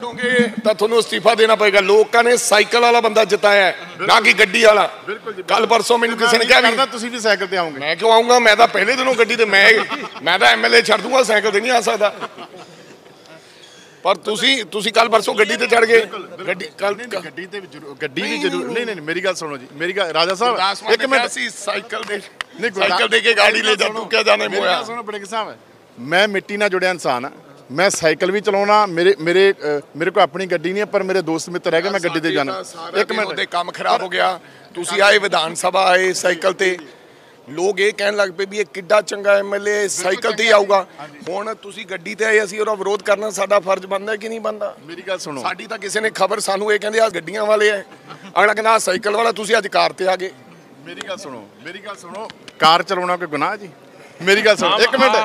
क्योंकि तो ਤੁਹਾਨੂੰ ਅਸਤੀਫਾ ਦੇਣਾ ਪਏਗਾ। ਲੋਕਾਂ ਨੇ ਸਾਈਕਲ ਵਾਲਾ ਬੰਦਾ ਜਿਤਾਇਆ ਨਾ ਕਿ ਗੱਡੀ ਵਾਲਾ। ਕੱਲ ਪਰਸੋਂ ਮੈਨੂੰ ਕਿਸੇ ਨੇ ਕਿਹਾ ਵੀ ਤੁਸੀਂ ਵੀ ਸਾਈਕਲ ਤੇ ਆਉਂਗੇ। ਮੈਂ ਕਿਉਂ ਆਉਂਗਾ? ਮੈਂ ਤਾਂ ਪਹਿਲੇ ਦਿਨੋਂ ਗੱਡੀ ਤੇ ਮੈਂ ਤਾਂ ਐਮਐਲਏ ਛੱਡ ਦੂੰਗਾ, ਸਾਈਕਲ ਤੇ ਨਹੀਂ ਆ ਸਕਦਾ। ਪਰ ਤੁਸੀਂ ਕੱਲ ਪਰਸੋਂ ਗੱਡੀ ਤੇ ਚੜ ਗਏ। ਗੱਡੀ ਵੀ ਜ਼ਰੂਰ ਨਹੀਂ ਮੇਰੀ ਗੱਲ ਸੁਣੋ ਜੀ, ਮੇਰੀ ਗੱਲ ਰਾਜਾ ਸਾਹਿਬ ਇੱਕ ਮਿੰਟ। ਅਸੀਂ ਸਾਈਕਲ ਦੇ ਕੇ ਗਾੜੀ ਲੈ ਜਾ, ਤੂੰ ਕਿਆ ਜਾਣੇ ਮੋਇਆ। ਸੁਣੋ ਬੜੇ ਸਾਹਿਬ, ਮੈਂ ਮਿੱਟੀ ਨਾਲ ਜੁੜਿਆ ਇਨਸਾਨ ਆ। ਮੈਂ ਸਾਈਕਲ ਵੀ ਚਲਾਉਣਾ, ਮੇਰੇ ਕੋਲ ਆਪਣੀ ਗੱਡੀ ਨਹੀਂ ਹੈ, ਪਰ ਮੇਰੇ ਦੋਸਤ ਮਿੱਤਰ ਹੈਗੇ, ਮੈਂ ਗੱਡੀ ਤੇ ਜਾਣਾ। ਇੱਕ ਮਿੰਟ ਦੇ ਕੰਮ ਖਰਾਬ ਹੋ ਗਿਆ। ਤੁਸੀਂ ਆਏ ਵਿਧਾਨ ਸਭਾ ਆਏ ਸਾਈਕਲ ਤੇ, ਲੋਕ ਇਹ ਕਹਿਣ ਲੱਗ ਪਏ ਵੀ ਇਹ ਕਿੱਡਾ ਚੰਗਾ ਐਮਐਲਏ ਸਾਈਕਲ ਤੇ ਹੀ ਆਊਗਾ। ਹੁਣ ਤੁਸੀਂ ਗੱਡੀ ਤੇ ਆਏ, ਅਸੀਂ ਉਹਦਾ ਵਿਰੋਧ ਕਰਨਾ ਸਾਡਾ ਫਰਜ਼ ਬਣਦਾ ਕਿ ਨਹੀਂ ਬਣਦਾ? ਮੇਰੀ ਗੱਲ ਸੁਣੋ, ਸਾਡੀ ਤਾਂ ਕਿਸੇ ਨੇ ਖਬਰ ਸਾਨੂੰ ਇਹ ਕਹਿੰਦੇ ਆ ਗੱਡੀਆਂ ਵਾਲੇ ਐ, ਅਗਲਾ ਕਹਿੰਦਾ ਸਾਈਕਲ ਵਾਲਾ, ਤੁਸੀਂ ਅੱਜ ਕਾਰ ਤੇ ਆ ਗਏ। ਮੇਰੀ ਗੱਲ ਸੁਣੋ, ਕਾਰ ਚਲਾਉਣਾ ਕੋਈ ਗੁਨਾਹ ਜੀ? मेरी गल सुनो, एक मिनट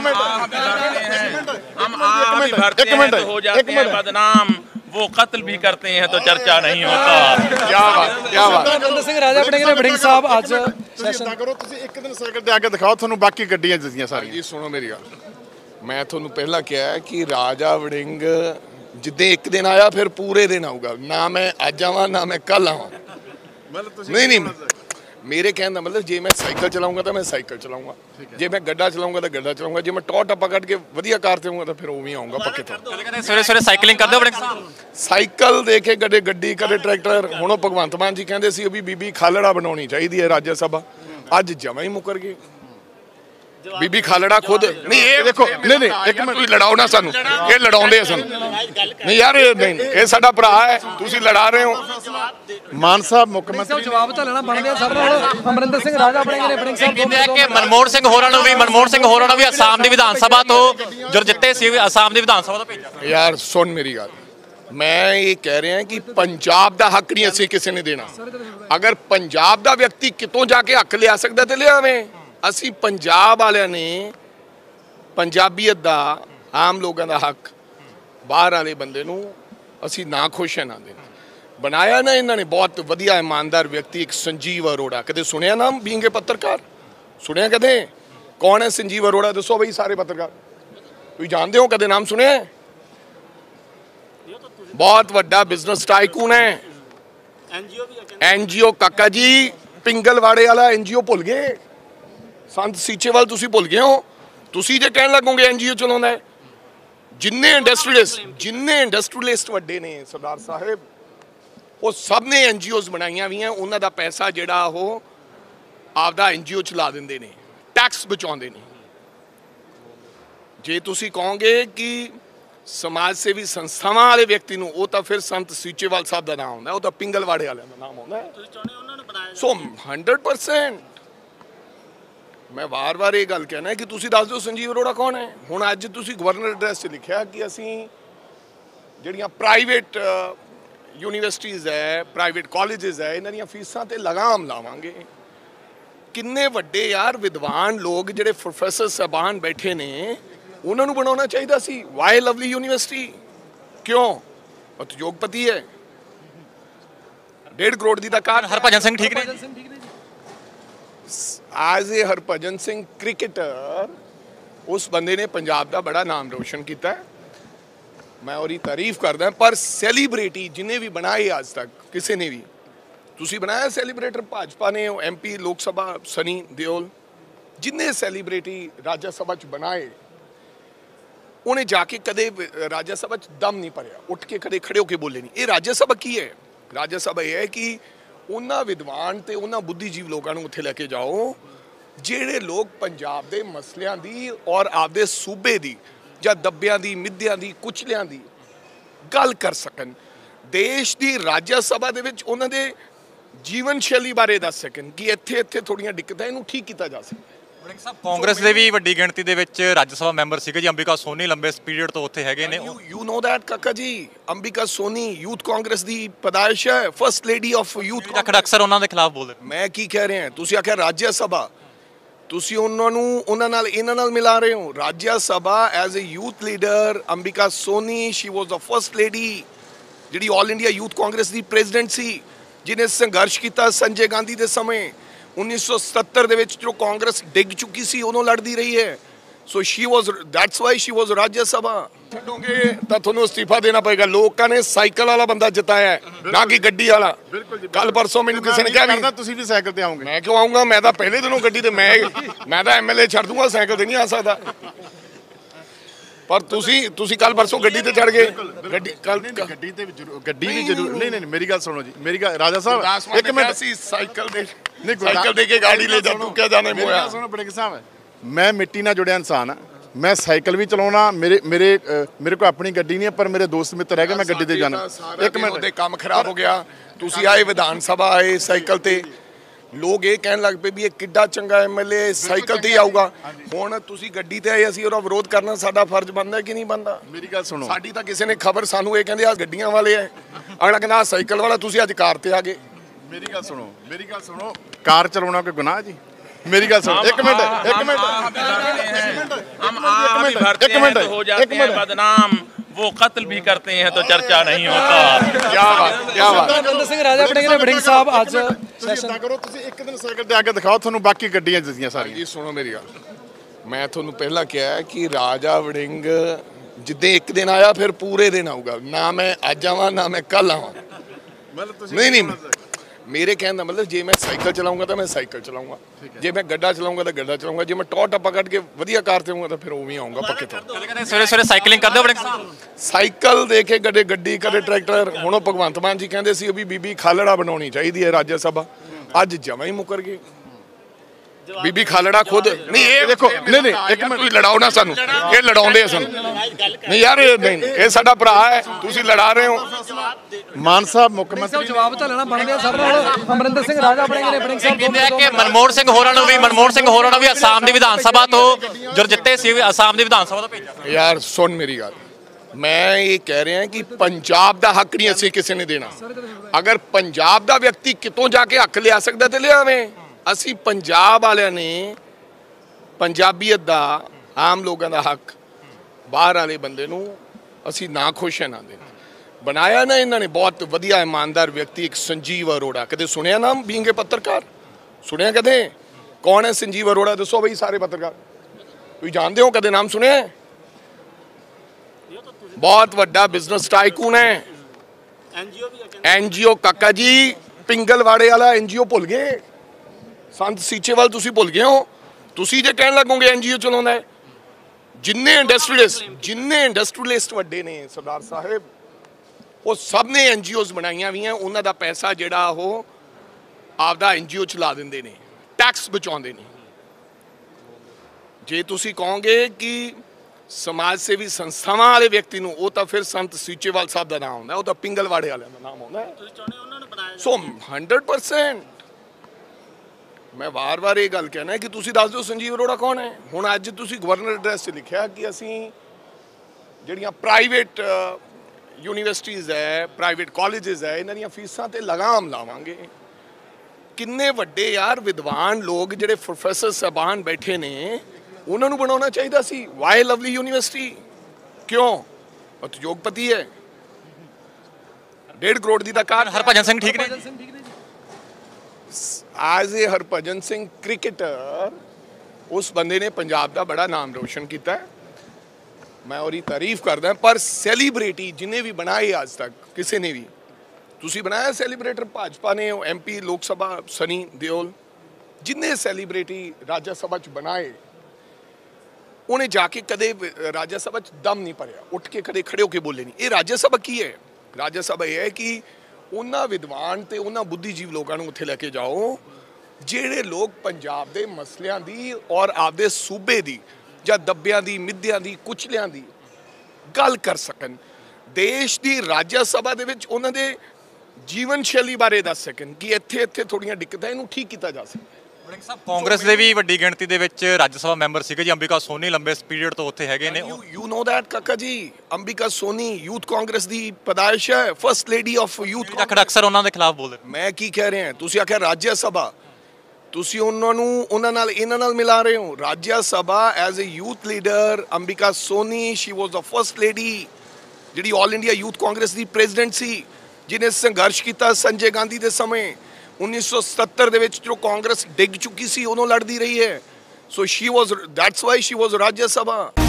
बदनाम, वो कत्ल भी करते हैं तो चर्चा नहीं होता। क्या बात। ਅਮਰਿੰਦਰ ਸਿੰਘ ਰਾਜਾ ਵੜਿੰਗ ਸਾਹਿਬ ਅੱਜ ਸੈਸ਼ਨ ਕਰੋ। ਤੁਸੀਂ ਇੱਕ ਦਿਨ ਸਾਈਕਲ ਤੇ ਆ ਕੇ ਦਿਖਾਓ, ਤੁਹਾਨੂੰ ਬਾਕੀ ਗੱਡੀਆਂ ਦਿੱਤੀਆਂ ਸਾਰੀਆਂ। ਜੀ ਸੁਣੋ ਮੇਰੀ ਗੱਲ, ਮੈਂ ਤੁਹਾਨੂੰ ਪਹਿਲਾਂ ਕਿਹਾ ਕਿ ਰਾਜਾ ਵੜਿੰਗ ਜਿੱਦੇ ਇੱਕ ਦਿਨ ਆਇਆ ਫਿਰ ਪੂਰੇ ਦਿਨ ਆਊਗਾ। ਨਾ ਮੈਂ ਅੱਜ ਆਵਾਂ ਨਾ ਮੈਂ ਕੱਲ ਆਵਾਂ। ਨਹੀਂ ਮੇਰੇ ਕਹਿਣ ਦਾ ਮਤਲਬ, ਜੇ ਮੈਂ ਸਾਈਕਲ ਚਲਾਉਂਗਾ ਤਾਂ ਮੈਂ ਸਾਈਕਲ ਚਲਾਉਂਗਾ, ਜੇ ਮੈਂ ਗੱਡਾ ਚਲਾਉਂਗਾ ਤਾਂ ਗੱਡਾ ਚਲਾਉਂਗਾ, ਜੇ ਮੈਂ ਟੌਰ ਟੱਪਾ ਕੱਢ ਕੇ ਵਧੀਆ ਕਾਰ ਤੇ ਆਉਂਗਾ ਤਾਂ ਫਿਰ ਉਵੇਂ ਆਉਂਗਾ ਪੱਕੇ ਤੋਂ। ਸਵੇਰੇ ਸਾਈਕਲਿੰਗ ਕਰਦੇ ਹੋ ਵੜਿੰਗ ਸਾਹਿਬ? ਸਾਈਕਲ ਦੇ ਕੇ ਕਦੇ ਗੱਡੀ ਕਦੇ ਟਰੈਕਟਰ। ਹੁਣ ਉਹ ਭਗਵੰਤ ਮਾਨ ਜੀ ਕਹਿੰਦੇ ਸੀ ਵੀ ਬੀਬੀ ਖਾਲੜਾ ਬਣਾਉਣੀ ਚਾਹੀਦੀ ਹੈ ਰਾਜ ਸਭਾ, ਅੱਜ ਜਮਾਂ ਹੀ ਮੁੱਕਰ ਗਏ। ਬੀਬੀ ਖਾਲੜਾ ਖੁਦ ਨਹੀਂ, ਇਹ ਦੇਖੋ ਨਹੀਂ ਇੱਕ ਮਿੰਟ, ਤੁਸੀਂ ਲੜਾਓ ਨਾ ਸਾਨੂੰ, ਇਹ ਲੜਾਉਂਦੇ ਆ ਸਾਨੂੰ। ਨਹੀਂ ਯਾਰ ਨਹੀਂ, ਇਹ ਸਾਡਾ ਭਰਾ ਹੈ, ਤੁਸੀਂ ਲੜਾ ਰਹੇ ਹੋ। ਮਾਨ ਸਾਹਿਬ ਮੁੱਖ ਮੰਤਰੀ ਜਵਾਬ ਤਾਂ ਲੈਣਾ ਬਣਦੇ ਆ ਸਭ ਨਾਲ। ਅਮਰਿੰਦਰ ਸਿੰਘ ਰਾਜਾ ਵੜਿੰਗ ਸਾਹਿਬ ਕਿ ਮਨਮੋਹਨ ਸਿੰਘ ਹੋਰਾਂ ਨੂੰ ਵੀ ਅਸਾਮ ਦੀ ਵਿਧਾਨ ਸਭਾ ਤੋਂ ਜੋ ਜਿੱਤੇ ਸੀ, ਅਸਾਮ ਦੀ ਵਿਧਾਨ ਸਭਾ ਤੋਂ ਭੇਜਿਆ। ਯਾਰ ਸੁਣ ਮੇਰੀ ਗੱਲ, ਮੈਂ ਇਹ ਕਹਿ ਰਿਹਾ ਕਿ ਪੰਜਾਬ ਦਾ ਹੱਕ ਨਹੀਂ ਅਸੀਂ ਕਿਸੇ ਨੇ ਦੇਣਾ। ਅਗਰ ਪੰਜਾਬ ਦਾ ਵਿਅਕਤੀ ਕਿਤੋਂ ਜਾ ਕੇ ਹੱਕ ਲਿਆ ਸਕਦਾ ਤੇ ਲਿਆਵੇਂ। ਅਸੀਂ ਪੰਜਾਬ ਵਾਲਿਆਂ ਨੇ ਪੰਜਾਬੀਅਤ ਦਾ, ਆਮ ਲੋਕਾਂ ਦਾ ਹੱਕ ਬਾਹਰ ਵਾਲੇ ਬੰਦੇ ਨੂੰ ਅਸੀਂ ਨਾ ਖੁਸ਼ ਹੈ ਨਾ ਦੇਣਾ ਬਣਾਇਆ ਨਾ ਇਹਨਾਂ ਨੇ। ਬਹੁਤ ਵਧੀਆ ਇਮਾਨਦਾਰ ਵਿਅਕਤੀ ਇੱਕ ਸੰਜੀਵ ਅਰੋੜਾ, ਕਦੇ ਸੁਣਿਆ ਨਾਮ ਬੀਂਗੇ ਪੱਤਰਕਾਰ? ਸੁਣਿਆ ਕਦੇ? ਕੌਣ ਹੈ ਸੰਜੀਵ ਅਰੋੜਾ? ਦੱਸੋ ਬਈ ਸਾਰੇ ਪੱਤਰਕਾਰ, ਤੁਸੀਂ ਜਾਣਦੇ ਹੋ? ਕਦੇ ਨਾਮ ਸੁਣਿਆ? ਬਹੁਤ ਵੱਡਾ ਬਿਜ਼ਨਸ ਟਾਈਕੂਨ ਹੈ। ਐਨਜੀਓ ਕਾਕਾ ਜੀ, ਪਿੰਗਲਵਾੜੇ ਵਾਲਾ ਐਨਜੀਓ ਭੁੱਲ ਗਏ? ਸੰਤ ਸੀਚੇਵਾਲ ਤੁਸੀਂ ਭੁੱਲ ਗਏ ਹੋ? ਤੁਸੀਂ ਜੇ ਕਹਿਣ ਲੱਗੋਗੇ ਐਨਜੀਓ ਚਲਾਉਂਦਾ ਹੈ। ਜਿੰਨੇ ਇੰਡਸਟਰੀਅਲਿਸਟ ਵੱਡੇ ਨੇ ਸਰਦਾਰ ਸਾਹਿਬ, ਉਹ ਸਭ ਨੇ ਐਨਜੀਓਜ਼ ਬਣਾਈਆਂ ਵੀ ਹੈ। ਉਹਨਾਂ ਦਾ ਪੈਸਾ ਜਿਹੜਾ ਉਹ ਆਪਦਾ ਐਨਜੀਓ ਚਲਾ ਦਿੰਦੇ ਨੇ, ਟੈਕਸ ਬਚਾਉਂਦੇ ਨੇ। ਜੇ ਤੁਸੀਂ ਕਹੋਗੇ ਕਿ ਸਮਾਜ ਸੇਵੀ ਸੰਸਥਾਵਾਂ ਵਾਲੇ ਵਿਅਕਤੀ ਨੂੰ, ਉਹ ਤਾਂ ਫਿਰ ਸੰਤ ਸੀਚੇਵਾਲ ਸਾਹਿਬ ਦਾ ਨਾਮ ਆਉਂਦਾ, ਉਹ ਤਾਂ ਪਿੰਗਲਵਾੜੇ ਵਾਲਿਆਂ ਦਾ ਨਾਮ ਆਉਂਦਾ। ਸੋ 100% ਮੈਂ ਵਾਰ-ਵਾਰ ਇਹ ਗੱਲ ਕਹਿਣਾ ਕਿ ਤੁਸੀਂ ਦੱਸ ਦਿਓ ਸੰਜੀਵ ਅਰੋੜਾ ਕੌਣ ਹੈ। ਹੁਣ ਅੱਜ ਤੁਸੀਂ ਗਵਰਨਰ ਐਡਰੈਸ 'ਚ ਲਿਖਿਆ ਕਿ ਅਸੀਂ ਜਿਹੜੀਆਂ ਪ੍ਰਾਈਵੇਟ ਯੂਨੀਵਰਸਿਟੀਜ਼ ਹੈ, ਪ੍ਰਾਈਵੇਟ ਕਾਲਜਿਸ ਹੈ, ਇਹਨਾਂ ਦੀਆਂ ਫੀਸਾਂ ਤੇ ਲਗਾਮ ਲਾਵਾਂਗੇ। ਕਿੰਨੇ ਵੱਡੇ ਯਾਰ ਵਿਦਵਾਨ ਲੋਕ ਜਿਹੜੇ ਪ੍ਰੋਫੈਸਰ ਸਾਹਿਬਾਨ ਬੈਠੇ ਨੇ, ਉਹਨਾਂ ਨੂੰ ਬਣਾਉਣਾ ਚਾਹੀਦਾ ਸੀ। ਵਾਈ ਲਵਲੀ ਯੂਨੀਵਰਸਿਟੀ ਕਿਉਂ? ਉਦਯੋਗਪਤੀ ਹੈ, 1.5 ਕਰੋੜ ਦੀ ਤਾਂ ਕਾਰ। ਹਰਭਜਨ ਸਿੰਘ ਠੀਕ ਨੇ? As a Harbhajan Singh cricketer, ਉਸ ਬੰਦੇ ਨੇ ਪੰਜਾਬ ਦਾ ਬੜਾ ਨਾਮ ਰੋਸ਼ਨ ਕੀਤਾ, ਮੈਂ ਉਹਦੀ ਤਾਰੀਫ ਕਰਦਾ। ਪਰ ਸੈਲੀਬ੍ਰਿਟੀ ਜਿਹਨੇ ਵੀ ਬਣਾਏ ਅੱਜ ਤੱਕ, ਕਿਸੇ ਨੇ ਵੀ, ਤੁਸੀਂ ਬਣਾਇਆ ਸੈਲੀਬ੍ਰੇਟਰ ਭਾਜਪਾ ਨੇ, MP ਲੋਕ ਸਭਾ ਸਨੀ ਦਿਓਲ, ਜਿੰਨੇ ਸੈਲੀਬ੍ਰਿਟੀ ਰਾਜ ਸਭਾ 'ਚ ਬਣਾਏ, ਉਹਨੇ ਜਾ ਕੇ ਕਦੇ ਰਾਜ ਸਭਾ 'ਚ ਦਮ ਨਹੀਂ ਭਰਿਆ, ਉੱਠ ਕੇ ਕਦੇ ਖੜੇ ਹੋ ਕੇ ਬੋਲੇ ਨਹੀਂ। ਇਹ ਰਾਜ ਸਭਾ ਕੀ ਹੈ? ਰਾਜ ਸਭਾ ਇਹ ਹੈ ਕਿ ਉਹਨਾਂ ਵਿਦਵਾਨ ਤੇ ਉਹਨਾਂ ਬੁੱਧੀਜੀਵ ਲੋਕਾਂ ਨੂੰ ਉੱਥੇ ਲੈ ਕੇ ਜਾਓ ਜਿਹੜੇ ਲੋਕ ਪੰਜਾਬ ਦੇ ਮਸਲਿਆਂ ਦੀ ਔਰ ਆਪਦੇ ਸੂਬੇ ਦੀ ਜਾਂ ਦੱਬਿਆਂ ਦੀ, ਮਿੱਧਿਆਂ ਦੀ, ਕੁਚਲਿਆਂ ਦੀ ਗੱਲ ਕਰ ਸਕਣ। ਦੇਸ਼ ਦੀ ਰਾਜ ਸਭਾ ਦੇ ਵਿੱਚ ਉਹਨਾਂ ਦੇ ਜੀਵਨ ਸ਼ੈਲੀ ਬਾਰੇ ਦੱਸ ਸਕਣ ਕਿ ਇੱਥੇ ਥੋੜੀਆਂ ਦਿੱਕਤਾਂ, ਇਹਨੂੰ ਠੀਕ ਕੀਤਾ ਜਾ ਸਕਦਾ। ਵੜਿੰਗ ਸਾਹਿਬ, ਕਾਂਗਰਸ ਦੇ ਵੀ ਵੱਡੀ ਗਿਣਤੀ ਦੇ ਵਿੱਚ ਰਾਜ ਸਭਾ ਮੈਂਬਰ ਸੀਗੇ ਜੀ। ਅੰਬਿਕਾ ਸੋਨੀ ਲੰਬੇ ਪੀਰੀਅਡ ਤੋਂ ਉੱਥੇ ਹੈਗੇ ਨੇ। ਯੂ ਨੋ ਦੈਟ ਕਾਕਾ ਜੀ, ਅੰਬਿਕਾ ਸੋਨੀ ਯੂਥ ਕਾਂਗਰਸ ਦੀ ਪਦਾਇਸ਼ ਹੈ, ਫਸਟ ਲੇਡੀ ਆਫ ਯੂਥ। ਅਕਸਰ ਉਹਨਾਂ ਦੇ ਖਿਲਾਫ ਬੋਲਦੇ। ਮੈਂ ਕੀ ਕਹਿ ਰਿਹਾ, ਤੁਸੀਂ ਆਖਿਆ ਰਾਜ ਸਭਾ, ਤੁਸੀਂ ਉਹਨਾਂ ਨਾਲ ਇਹਨਾਂ ਨਾਲ ਮਿਲਾ ਰਹੇ ਹੋ। Rajya Sabha as a youth leader, Ambika Soni, she was the first lady ਜਿਹੜੀ ਆਲ ਇੰਡੀਆ ਯੂਥ ਕਾਂਗਰਸ ਦੀ ਪ੍ਰੈਜ਼ੀਡੈਂਟ ਸੀ, ਜਿਹਨੇ ਸੰਘਰਸ਼ ਕੀਤਾ ਸੰਜੇ ਗਾਂਧੀ ਦੇ ਸਮੇਂ 1977 ਦੇ ਵਿੱਚ, ਜੋ ਕਾਂਗਰਸ ਡਿੱਗ ਚੁੱਕੀ ਸੀ, ਉਦੋਂ ਲੜਦੀ ਰਹੀ ਹੈ। So she was that's why she was Rajya Sabha. ਛੱਡੋਗੇ ਤਾਂ ਤੁਹਾਨੂੰ ਅਸਤੀਫਾ ਦੇਣਾ ਪਏਗਾ। ਲੋਕਾਂ ਨੇ ਸਾਈਕਲ ਵਾਲਾ ਬੰਦਾ ਜਿਤਾਇਆ ਹੈ, ਨਾ ਕਿ ਗੱਡੀ ਵਾਲਾ। ਕੱਲ ਪਰਸੋਂ ਮੈਨੂੰ ਕਿਸੇ ਨੇ ਕਿਹਾ ਵੀ ਤੁਸੀਂ ਵੀ ਸਾਈਕਲ ਤੇ ਆਓਗੇ। ਮੈਂ ਕਿਉਂ ਆਉਂਗਾ? ਮੈਂ ਤਾਂ ਪਹਿਲੇ ਦਿਨੋਂ ਗੱਡੀ ਤੇ ਮੈਂ ਤਾਂ ਐਮਐਲਏ ਛੱਡ ਦੂੰਗਾ, ਸਾਈਕਲ ਤੇ ਨਹੀਂ ਆ ਸਕਦਾ। ਪਰ ਤੁਸੀਂ ਕੱਲ ਪਰਸੋਂ ਗੱਡੀ ਤੇ ਚੜ ਗਏ। ਗੱਡੀ ਤੇ ਗੱਡੀ ਵੀ ਜ਼ਰੂਰ ਨਹੀਂ ਮੇਰੀ ਗੱਲ ਸੁਣੋ ਜੀ, ਮੇਰੀ ਗੱਲ ਰਾਜਾ ਸਾਹਿਬ ਇੱਕ ਮਿੰਟ। ਸਾਈਕਲ ਦੇ ਕੇ ਗਾੜੀ ਲੈ ਜਾ, ਤੂੰ ਕਿਆ ਜਾਣੇ ਮੋਇਆ। ਸੁਣੋ ਬੜਿੰਗ ਸਾਹਿਬ, ਮੈਂ ਮਿੱਟੀ ਨਾਲ ਜੁੜਿਆ ਇਨਸਾਨ ਆ। ਮੈਂ ਸਾਈਕਲ ਵੀ ਚਲਾਉਣਾ, ਮੇਰੇ ਕੋਲ ਆਪਣੀ ਗੱਡੀ ਨਹੀਂ ਹੈ, ਪਰ ਮੇਰੇ ਦੋਸਤ ਮਿੱਤਰ ਹੈਗੇ, ਮੈਂ ਗੱਡੀ ਤੇ ਜਾਣਾ। ਇੱਕ ਮਿੰਟ ਦੇ ਕੰਮ ਖਰਾਬ ਹੋ ਗਿਆ। ਤੁਸੀਂ ਆਏ ਵਿਧਾਨ ਸਭਾ ਆਏ ਸਾਈਕਲ ਤੇ, ਲੋਕ ਇਹ ਕਹਿਣ ਲੱਗ ਪਏ ਵੀ ਇਹ ਕਿੱਡਾ ਚੰਗਾ ਐਮਐਲਏ ਸਾਈਕਲ ਤੇ ਹੀ ਆਊਗਾ। ਹੁਣ ਤੁਸੀਂ ਗੱਡੀ ਤੇ ਆਏ, ਅਸੀਂ ਉਹਦਾ ਵਿਰੋਧ ਕਰਨਾ ਸਾਡਾ ਫਰਜ਼ ਬਣਦਾ ਕਿ ਨਹੀਂ ਬਣਦਾ? ਮੇਰੀ ਗੱਲ ਸੁਣੋ, ਸਾਡੀ ਤਾਂ ਕਿਸੇ ਨੇ ਖਬਰ ਸਾਨੂੰ ਇਹ ਕਹਿੰਦੇ ਆ ਗੱਡੀਆਂ ਵਾਲੇ ਐ, ਅਗਲਾ ਕਹਿੰਦਾ ਸਾਈਕਲ ਵਾਲਾ, ਤੁਸੀਂ ਅੱਜ ਕਾਰ ਤੇ ਆ ਗਏ। ਮੇਰੀ ਗੱਲ ਸੁਣੋ, ਕਾਰ ਚਲਾਉਣਾ ਕੋਈ ਗੁਨਾਹ ਜੀ? मेरी गल सुनो, एक मिनट हो जाते हैं बदनाम, वो कत्ल भी करते हैं तो चर्चा नहीं होता। क्या बात। ਅਮਰਿੰਦਰ ਸਿੰਘ ਰਾਜਾ ਵੜਿੰਗ ਸਾਹਿਬ ਅੱਜ ਸੈਸ਼ਨ ਕਰੋ। ਤੁਸੀਂ ਇੱਕ ਦਿਨ ਸਾਈਕਲ ਤੇ ਆ ਕੇ ਦਿਖਾਓ, ਤੁਹਾਨੂੰ ਬਾਕੀ ਗੱਡੀਆਂ ਦਿੱਤੀਆਂ ਸਾਰੀਆਂ। ਜੀ ਸੁਣੋ ਮੇਰੀ ਗੱਲ, ਮੈਂ ਤੁਹਾਨੂੰ ਪਹਿਲਾਂ ਕਿਹਾ ਕਿ ਰਾਜਾ ਵੜਿੰਗ ਜਿੱਦੇ ਇੱਕ ਦਿਨ ਆਇਆ ਫਿਰ ਪੂਰੇ ਦਿਨ ਆਊਗਾ। ਨਾ ਮੈਂ ਅੱਜ ਆਵਾਂ ਨਾ ਮੈਂ ਕੱਲ ਆਵਾਂ। ਨਹੀਂ ਮੇਰੇ ਕਹਿਣ ਦਾ ਮਤਲਬ, ਜੇ ਮੈਂ ਸਾਈਕਲ ਚਲਾਉਂਗਾ ਤਾਂ ਮੈਂ ਸਾਈਕਲ ਚਲਾਉਂਗਾ, ਜੇ ਮੈਂ ਗੱਡਾ ਚਲਾਉਂਗਾ ਤਾਂ ਗੱਡਾ ਚਲਾਉਂਗਾ, ਜੇ ਮੈਂ ਟੌਰ ਟੱਪਾ ਕੱਢ ਕੇ ਵਧੀਆ ਕਾਰ ਤੇ ਆਉਂਗਾ ਤਾਂ ਫਿਰ ਉਵੇਂ ਆਉਂਗਾ ਪੱਕੇ ਤੋਂ। ਸਵੇਰੇ ਸਾਈਕਲਿੰਗ ਕਰਦੇ ਹੋ ਵੜਿੰਗ ਸਾਹਿਬ? ਸਾਈਕਲ ਦੇ ਕੇ ਕਦੇ ਗੱਡੀ ਕਦੇ ਟਰੈਕਟਰ। ਹੁਣ ਉਹ ਭਗਵੰਤ ਮਾਨ ਜੀ ਕਹਿੰਦੇ ਸੀ ਵੀ ਬੀਬੀ ਖਾਲੜਾ ਬਣਾਉਣੀ ਚਾਹੀਦੀ ਹੈ ਰਾਜ ਸਭਾ, ਅੱਜ ਜਮਾਂ ਹੀ ਮੁੱਕਰ ਗਏ। ਬੀਬੀ ਖਾਲੜਾ ਖੁਦ ਨਹੀਂ, ਇਹ ਦੇਖੋ ਨਹੀਂ ਇੱਕ ਮਿੰਟ, ਤੁਸੀਂ ਲੜਾਓ ਨਾ ਸਾਨੂੰ, ਇਹ ਲੜਾਉਂਦੇ ਆ ਸਾਨੂੰ। ਨਹੀਂ ਯਾਰ ਨਹੀਂ, ਇਹ ਸਾਡਾ ਭਰਾ ਹੈ, ਤੁਸੀਂ ਲੜਾ ਰਹੇ ਹੋ। ਮਾਨ ਸਾਹਿਬ ਮੁੱਖ ਮੰਤਰੀ ਜਵਾਬ ਤਾਂ ਲੈਣਾ ਬਣਦੇ ਆ ਸਰ ਨਾਲ। ਅਮਰਿੰਦਰ ਸਿੰਘ ਰਾਜਾ ਵੜਿੰਗ ਸਾਹਿਬ ਕਹਿੰਦੇ ਆ ਕਿ ਮਨਮੋਹਨ ਸਿੰਘ ਹੋਰਾਂ ਨੂੰ ਵੀ ਅਸਾਮ ਦੀ ਵਿਧਾਨ ਸਭਾ ਤੋਂ ਜੋ ਜਿੱਤੇ ਸੀ, ਅਸਾਮ ਦੀ ਵਿਧਾਨ ਸਭਾ ਤੋਂ ਭੇਜਿਆ। ਯਾਰ ਸੁਣ ਮੇਰੀ ਗੱਲ, ਮੈਂ ਇਹ ਕਹਿ ਰਿਹਾ ਕਿ ਪੰਜਾਬ ਦਾ ਹੱਕ ਨਹੀਂ ਅਸੀਂ ਕਿਸੇ ਨੇ ਦੇਣਾ। ਅਗਰ ਪੰਜਾਬ ਦਾ ਵਿਅਕਤੀ ਕਿਤੋਂ ਜਾ ਕੇ ਹੱਕ ਲਿਆ ਸਕਦਾ ਤੇ ਲਿਆਵੇਂ। ਅਸੀਂ ਪੰਜਾਬ ਵਾਲਿਆਂ ਨੇ ਪੰਜਾਬੀਅਤ ਦਾ, ਆਮ ਲੋਕਾਂ ਦਾ ਹੱਕ ਬਾਹਰ ਵਾਲੇ ਬੰਦੇ ਨੂੰ ਅਸੀਂ ਨਾ ਖੁਸ਼ ਹੈ ਨਾ ਦੇ ਬਣਾਇਆ ਨਾ ਇਹਨਾਂ ਨੇ। ਬਹੁਤ ਵਧੀਆ ਇਮਾਨਦਾਰ ਵਿਅਕਤੀ ਇੱਕ ਸੰਜੀਵ ਅਰੋੜਾ, ਕਦੇ ਸੁਣਿਆ ਨਾਮ? ਬੀਂਗੇ ਪੱਤਰਕਾਰ ਸੁਣਿਆ ਕਦੇ? ਕੌਣ ਹੈ ਸੰਜੀਵ ਅਰੋੜਾ? ਦੱਸੋ ਬਈ ਸਾਰੇ ਪੱਤਰਕਾਰ, ਤੁਸੀਂ ਜਾਣਦੇ ਹੋ? ਕਦੇ ਨਾਮ ਸੁਣਿਆ? ਬਹੁਤ ਵੱਡਾ ਬਿਜ਼ਨਸ ਟਾਈਕੂਨ ਹੈ। ਐਨਜੀਓ ਕਾਕਾ ਜੀ, ਪਿੰਗਲਵਾੜੇ ਵਾਲਾ ਐਨਜੀਓ ਭੁੱਲ ਗਏ? ਸੰਤ ਸੀਚੇਵਾਲ ਤੁਸੀਂ ਭੁੱਲ ਗਏ ਹੋ? ਤੁਸੀਂ ਜੇ ਕਹਿਣ ਲੱਗੋਗੇ ਐਨਜੀਓ ਚਲਾਉਂਦਾ ਹੈ। ਜਿੰਨੇ ਇੰਡਸਟਰੀਅਲਿਸਟ ਵੱਡੇ ਨੇ ਸਰਦਾਰ ਸਾਹਿਬ, ਉਹ ਸਭ ਨੇ ਐਨਜੀਓਜ਼ ਬਣਾਈਆਂ ਵੀ ਹੈ। ਉਹਨਾਂ ਦਾ ਪੈਸਾ ਜਿਹੜਾ ਉਹ ਆਪਦਾ ਐਨਜੀਓ ਚਲਾ ਦਿੰਦੇ ਨੇ, ਟੈਕਸ ਬਚਾਉਂਦੇ ਨੇ। ਜੇ ਤੁਸੀਂ ਕਹੋਗੇ ਕਿ ਸਮਾਜ ਸੇਵੀ ਸੰਸਥਾਵਾਂ ਵਾਲੇ ਵਿਅਕਤੀ ਨੂੰ, ਉਹ ਤਾਂ ਫਿਰ ਸੰਤ ਸੀਚੇਵਾਲ ਸਾਹਿਬ ਦਾ ਨਾਮ ਆਉਂਦਾ, ਉਹ ਤਾਂ ਪਿੰਗਲਵਾੜੇ ਵਾਲਿਆਂ ਦਾ ਨਾਮ ਆਉਂਦਾ। ਸੋ 100% ਮੈਂ ਵਾਰ-ਵਾਰ ਇਹ ਗੱਲ ਕਹਿਣਾ ਕਿ ਤੁਸੀਂ ਦੱਸ ਦਿਓ ਸੰਜੀਵ ਅਰੋੜਾ ਕੌਣ ਹੈ। ਹੁਣ ਅੱਜ ਤੁਸੀਂ ਗਵਰਨਰ ਐਡਰੈਸ 'ਚ ਲਿਖਿਆ ਕਿ ਅਸੀਂ ਜਿਹੜੀਆਂ ਪ੍ਰਾਈਵੇਟ ਯੂਨੀਵਰਸਿਟੀਜ਼ ਹੈ, ਪ੍ਰਾਈਵੇਟ ਕਾਲਜਿਸ ਹੈ, ਇਹਨਾਂ ਦੀਆਂ ਫੀਸਾਂ ਤੇ ਲਗਾਮ ਲਾਵਾਂਗੇ। ਕਿੰਨੇ ਵੱਡੇ ਯਾਰ ਵਿਦਵਾਨ ਲੋਕ ਜਿਹੜੇ ਪ੍ਰੋਫੈਸਰ ਸਾਹਿਬਾਨ ਬੈਠੇ ਨੇ, ਉਹਨਾਂ ਨੂੰ ਬਣਾਉਣਾ ਚਾਹੀਦਾ ਸੀ। ਵਾਈ ਲਵਲੀ ਯੂਨੀਵਰਸਿਟੀ ਕਿਉਂ? ਉਦਯੋਗਪਤੀ ਹੈ, 1.5 ਕਰੋੜ ਦੀ ਤਾਂ ਕਾਰ। ਹਰਭਜਨ ਸਿੰਘ ਠੀਕ ਨੇ? As a Harbhajan Singh cricketer, ਉਸ ਬੰਦੇ ਨੇ ਪੰਜਾਬ ਦਾ ਬੜਾ ਨਾਮ ਰੋਸ਼ਨ ਕੀਤਾ, ਮੈਂ ਉਹਦੀ ਤਾਰੀਫ ਕਰਦਾ। ਪਰ ਸੈਲੀਬ੍ਰਿਟੀ ਜਿਹਨੇ ਵੀ ਬਣਾਏ ਅੱਜ ਤੱਕ, ਕਿਸੇ ਨੇ ਵੀ, ਤੁਸੀਂ ਬਣਾਇਆ ਸੈਲੀਬ੍ਰੇਟਰ ਭਾਜਪਾ ਨੇ, MP ਲੋਕ ਸਭਾ ਸਨੀ ਦਿਓਲ, ਜਿੰਨੇ ਸੈਲੀਬ੍ਰਿਟੀ ਰਾਜ ਸਭਾ 'ਚ ਬਣਾਏ, ਉਹਨੇ ਜਾ ਕੇ ਕਦੇ ਰਾਜ ਸਭਾ 'ਚ ਦਮ ਨਹੀਂ ਭਰਿਆ, ਉੱਠ ਕੇ ਕਦੇ ਖੜੇ ਹੋ ਕੇ ਬੋਲੇ ਨਹੀਂ। ਇਹ ਰਾਜ ਸਭਾ ਕੀ ਹੈ? ਰਾਜ ਸਭਾ ਇਹ ਹੈ ਕਿ ਉਹਨਾਂ ਵਿਦਵਾਨ ਤੇ ਉਹਨਾਂ ਬੁੱਧੀਜੀਵ ਲੋਕਾਂ ਨੂੰ ਉੱਥੇ ਲੈ ਕੇ ਜਾਓ ਜਿਹੜੇ ਲੋਕ ਪੰਜਾਬ ਦੇ ਮਸਲਿਆਂ ਦੀ ਔਰ ਆਪਦੇ ਸੂਬੇ ਦੀ ਜਾਂ ਦੱਬਿਆਂ ਦੀ, ਮਿੱਧਿਆਂ ਦੀ, ਕੁਚਲਿਆਂ ਦੀ ਗੱਲ ਕਰ ਸਕਣ। ਦੇਸ਼ ਦੀ ਰਾਜ ਸਭਾ ਦੇ ਵਿੱਚ ਉਹਨਾਂ ਦੇ ਜੀਵਨ ਸ਼ੈਲੀ ਬਾਰੇ ਦੱਸ ਸਕਣ ਕਿ ਇੱਥੇ ਥੋੜੀਆਂ ਦਿੱਕਤਾਂ, ਇਹਨੂੰ ਠੀਕ ਕੀਤਾ ਜਾ ਸਕਦਾ। ਵੜਿੰਗ ਸਾਹਿਬ, ਕਾਂਗਰਸ ਦੇ ਵੀ ਵੱਡੀ ਗਿਣਤੀ ਦੇ ਵਿੱਚ ਰਾਜ ਸਭਾ ਮੈਂਬਰ ਸੀਗੇ ਜੀ। ਅੰਬਿਕਾ ਸੋਨੀ ਲੰਬੇ ਪੀਰੀਅਡ ਤੋਂ ਉੱਥੇ ਹੈਗੇ ਨੇ। ਯੂ ਨੋ ਦੈਟ ਕਾਕਾ ਜੀ, ਅੰਬਿਕਾ ਸੋਨੀ ਯੂਥ ਕਾਂਗਰਸ ਦੀ ਪਦਾਇਸ਼ ਹੈ, ਫਸਟ ਲੇਡੀ ਆਫ ਯੂਥ। ਅਕਸਰ ਉਹਨਾਂ ਦੇ ਖਿਲਾਫ ਬੋਲਦੇ। ਮੈਂ ਕੀ ਕਹਿ ਰਿਹਾ, ਤੁਸੀਂ ਆਖਿਆ ਰਾਜ ਸਭਾ, ਤੁਸੀਂ ਉਹਨਾਂ ਨਾਲ ਇਹਨਾਂ ਨਾਲ ਮਿਲਾ ਰਹੇ ਹੋ। Rajya Sabha as a youth leader, Ambika Soni, she was the first lady, ਜਿਹੜੀ ਆਲ ਇੰਡੀਆ ਯੂਥ ਕਾਂਗਰਸ ਦੀ ਪ੍ਰੈਜ਼ੀਡੈਂਟ ਸੀ, ਜਿਹਨੇ ਸੰਘਰਸ਼ ਕੀਤਾ ਸੰਜੇ ਗਾਂਧੀ ਦੇ ਸਮੇਂ 1977 ਦੇ ਵਿੱਚ, ਜਦੋਂ ਕਾਂਗਰਸ ਡਿੱਗ ਚੁੱਕੀ ਸੀ, ਉਦੋਂ ਲੜਦੀ ਰਹੀ ਹੈ। So that's why she was Rajya Sabha.